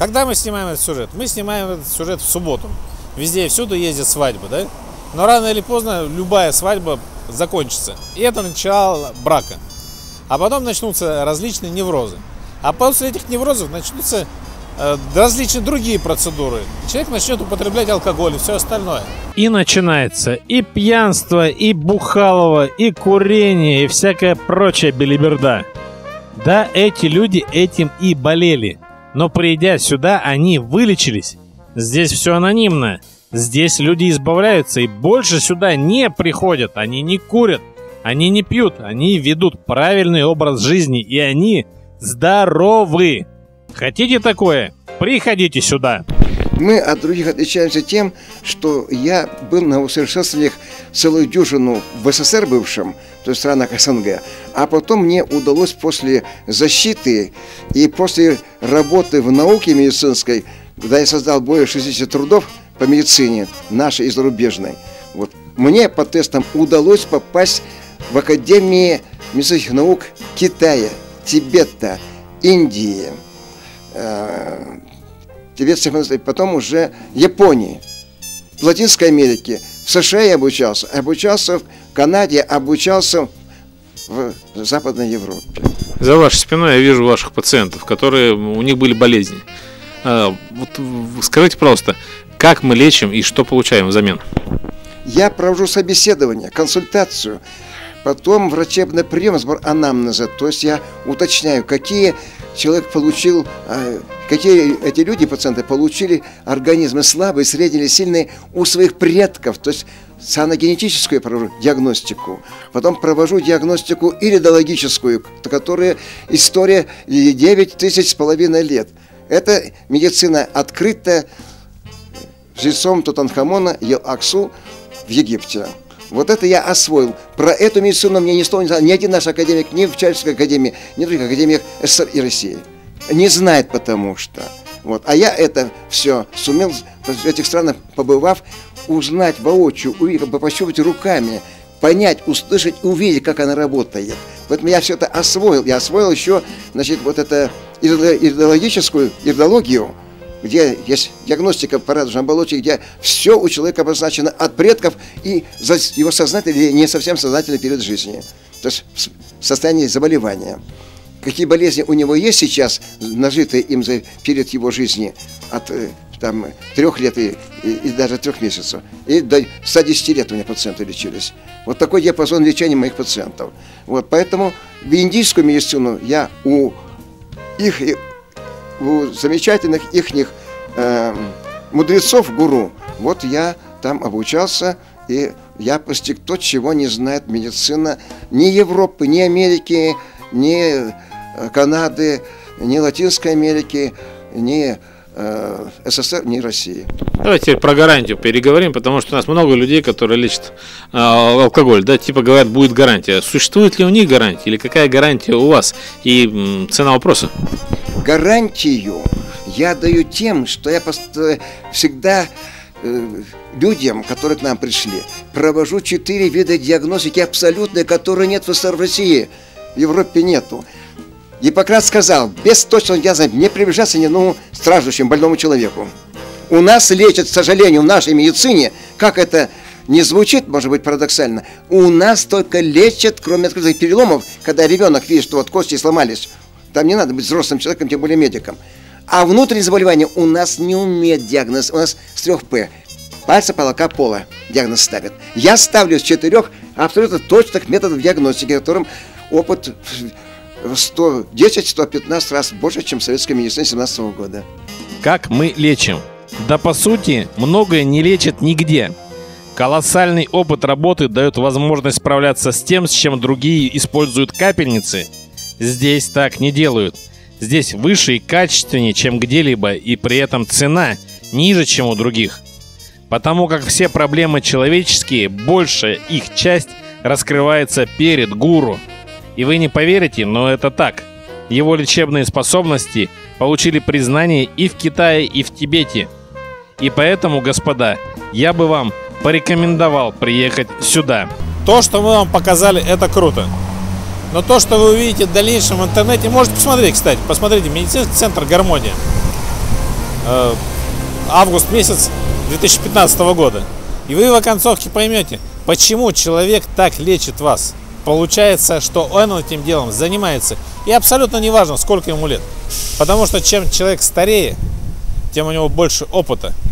Когда мы снимаем этот сюжет? Мы снимаем этот сюжет в субботу. Везде и всюду ездят свадьбы, да? Но рано или поздно любая свадьба закончится. И это начало брака. А потом начнутся различные неврозы. А после этих неврозов начнутся различные другие процедуры. Человек начнет употреблять алкоголь и все остальное. И начинается и пьянство, и бухалово, и курение, и всякая прочая белиберда. Да, эти люди этим и болели. Но придя сюда, они вылечились. Здесь все анонимно. Здесь люди избавляются и больше сюда не приходят. Они не курят, они не пьют, они ведут правильный образ жизни, и они здоровы. Хотите такое? Приходите сюда. Мы от других отличаемся тем, что я был на усовершенствованиях целую дюжину в СССР бывшем, то есть в странах СНГ, а потом мне удалось после защиты и после работы в науке медицинской, когда я создал более 60 трудов по медицине, нашей и зарубежной, вот, мне по тестам удалось попасть в Академии медицинских наук Китая, Тибета, Индии, потом уже Японии, в Латинской Америке, в США я обучался в Канаде, обучался в Западной Европе. За вашей спиной я вижу ваших пациентов, которые у них были болезни. Вот скажите просто, как мы лечим и что получаем взамен? Я провожу собеседование, консультацию, потом врачебный прием, сбор анамнеза, то есть я уточняю, какие человек получил, какие эти люди, пациенты, получили организмы слабые, средние или сильные у своих предков, то есть саногенетическую я провожу диагностику, потом провожу диагностику иридологическую, которая история 9,5 лет. Это медицина открыта жрецом Тутанхамона Ел-Аксу в Египте. Вот это я освоил. Про эту медицину мне не знал ни один наш академик, ни в Чайковской академии, ни в других академиях СССР и России. Не знает, потому что. Вот. А я это все сумел в этих странах, побывав, узнать воочию, увидеть, пощупать руками, понять, услышать, увидеть, как она работает. Поэтому я все это освоил. Я освоил еще, значит, вот это иридологию, где есть диагностика по радужной оболочке, где все у человека обозначено от предков и за его сознательно или не совсем сознательно перед жизнью. То есть в состоянии заболевания. Какие болезни у него есть сейчас, нажитые им перед его жизнью, от 3 лет и даже 3 месяцев. И до 110 лет у меня пациенты лечились. Вот такой диапазон лечения моих пациентов. Вот, поэтому в индийскую медицину я у замечательных ихних мудрецов, гуру, вот я там обучался, и я постиг то, чего не знает медицина ни Европы, ни Америки, ни Канады, ни Латинской Америки, ни СССР, ни России. Давайте про гарантию переговорим, потому что у нас много людей, которые лечат алкоголь, да, типа говорят, будет гарантия. Существует ли у них гарантия, или какая гарантия у вас, и цена вопроса? Гарантию я даю тем, что я всегда людям, которые к нам пришли, провожу 4 вида диагностики абсолютные, которые нет в СССР, в России, в Европе нету. Гиппократ сказал, без точного диагноза не приближаться ни одному страждущему больному человеку. У нас лечат, к сожалению, в нашей медицине, как это не звучит, может быть, парадоксально, у нас только лечат, кроме открытых переломов, когда ребенок видит, что вот кости сломались. Там не надо быть взрослым человеком, тем более медиком. А внутренние заболевания у нас не умеет диагноз. У нас с 3 П. Пальца, полока, пола диагноз ставят. Я ставлю с 4 абсолютно точных методов диагностики, которым опыт 110-115 раз больше, чем в советской медицине 17 года. Как мы лечим? Да по сути, многое не лечат нигде. Колоссальный опыт работы дает возможность справляться с тем, с чем другие используют капельницы. Здесь так не делают. Здесь выше и качественнее, чем где-либо, и при этом цена ниже, чем у других. Потому как все проблемы человеческие, большая их часть раскрывается перед гуру. И вы не поверите, но это так. Его лечебные способности получили признание и в Китае, и в Тибете. И поэтому, господа, я бы вам порекомендовал приехать сюда. То, что мы вам показали, это круто. Но то, что вы увидите в дальнейшем в интернете, можете посмотреть, кстати. Посмотрите, медицинский центр «Гармония». август месяц 2015 года. И вы в оконцовке поймете, почему человек так лечит вас. Получается, что он этим делом занимается. И абсолютно не важно, сколько ему лет. Потому что чем человек старее, тем у него больше опыта.